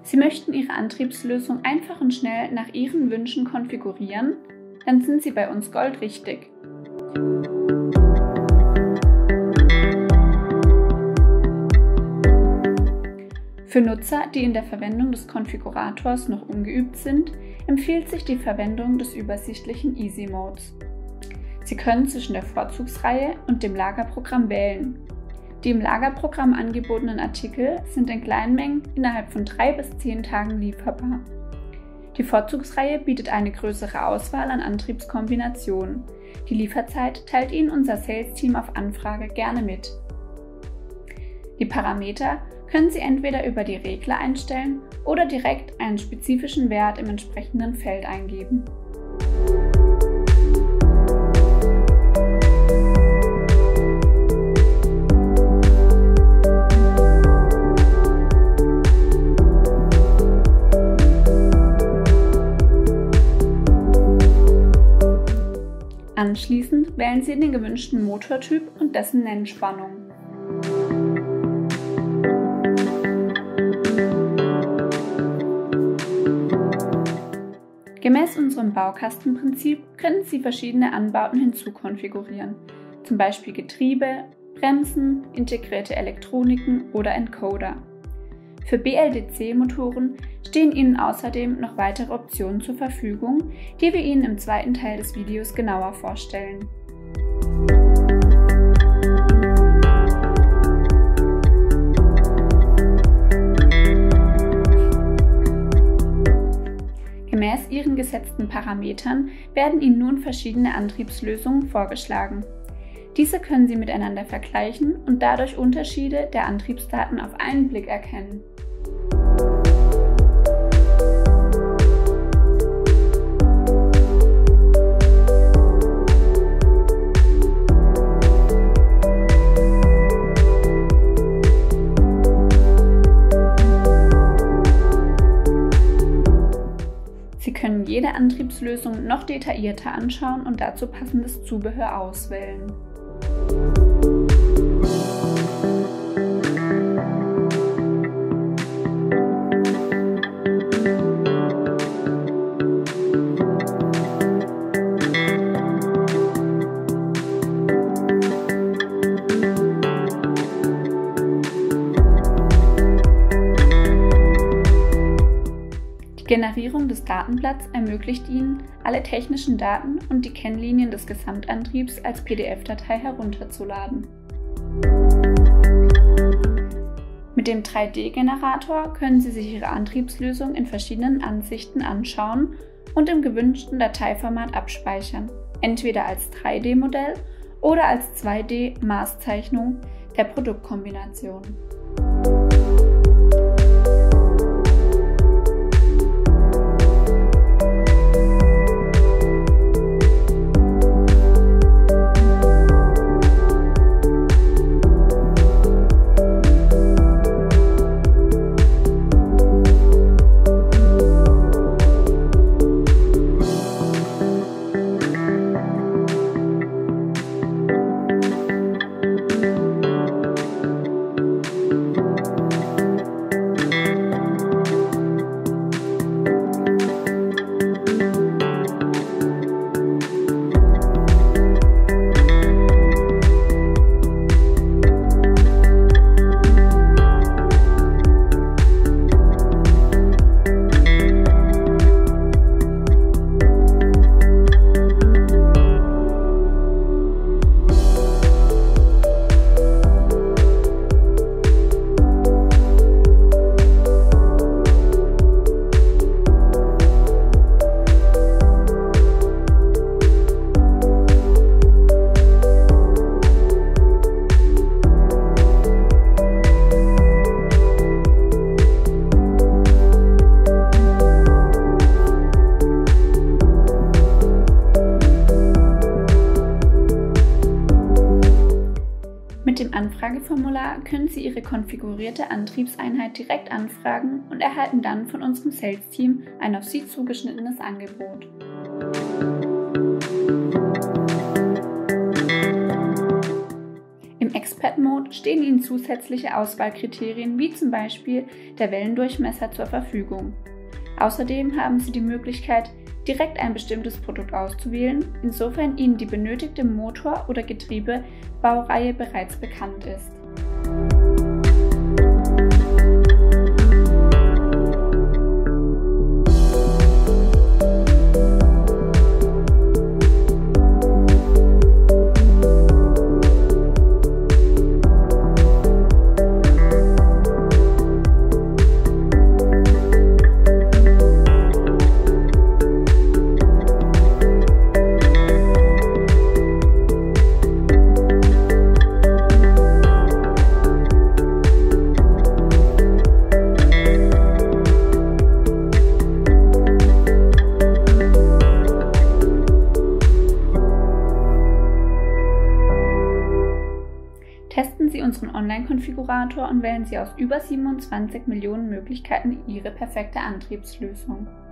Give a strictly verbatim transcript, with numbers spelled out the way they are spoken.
Sie möchten Ihre Antriebslösung einfach und schnell nach Ihren Wünschen konfigurieren? Dann sind Sie bei uns goldrichtig. Für Nutzer, die in der Verwendung des Konfigurators noch ungeübt sind, empfiehlt sich die Verwendung des übersichtlichen Easy Modes. Sie können zwischen der Vorzugsreihe und dem Lagerprogramm wählen. Die im Lagerprogramm angebotenen Artikel sind in Kleinmengen innerhalb von drei bis zehn Tagen lieferbar. Die Vorzugsreihe bietet eine größere Auswahl an Antriebskombinationen. Die Lieferzeit teilt Ihnen unser Sales-Team auf Anfrage gerne mit. Die Parameter können Sie entweder über die Regler einstellen oder direkt einen spezifischen Wert im entsprechenden Feld eingeben. Anschließend wählen Sie den gewünschten Motortyp und dessen Nennspannung. Gemäß unserem Baukastenprinzip können Sie verschiedene Anbauten hinzukonfigurieren, zum Beispiel Getriebe, Bremsen, integrierte Elektroniken oder Encoder. Für B L D C-Motoren stehen Ihnen außerdem noch weitere Optionen zur Verfügung, die wir Ihnen im zweiten Teil des Videos genauer vorstellen. Gemäß Ihren gesetzten Parametern werden Ihnen nun verschiedene Antriebslösungen vorgeschlagen. Diese können Sie miteinander vergleichen und dadurch Unterschiede der Antriebsdaten auf einen Blick erkennen. Sie können jede Antriebslösung noch detaillierter anschauen und dazu passendes Zubehör auswählen. Die Generierung des Datenblatts ermöglicht Ihnen, alle technischen Daten und die Kennlinien des Gesamtantriebs als P D F-Datei herunterzuladen. Mit dem drei D-Generator können Sie sich Ihre Antriebslösung in verschiedenen Ansichten anschauen und im gewünschten Dateiformat abspeichern, entweder als drei D-Modell oder als zwei D-Maßzeichnung der Produktkombination. Mit dem Anfrageformular können Sie Ihre konfigurierte Antriebseinheit direkt anfragen und erhalten dann von unserem Sales-Team ein auf Sie zugeschnittenes Angebot. Im Combat Mode stehen Ihnen zusätzliche Auswahlkriterien wie zum Beispiel der Wellendurchmesser zur Verfügung. Außerdem haben Sie die Möglichkeit, direkt ein bestimmtes Produkt auszuwählen, insofern Ihnen die benötigte Motor- oder Getriebebaureihe bereits bekannt ist. Testen Sie unseren Online-Konfigurator und wählen Sie aus über siebenundzwanzig Millionen Möglichkeiten Ihre perfekte Antriebslösung.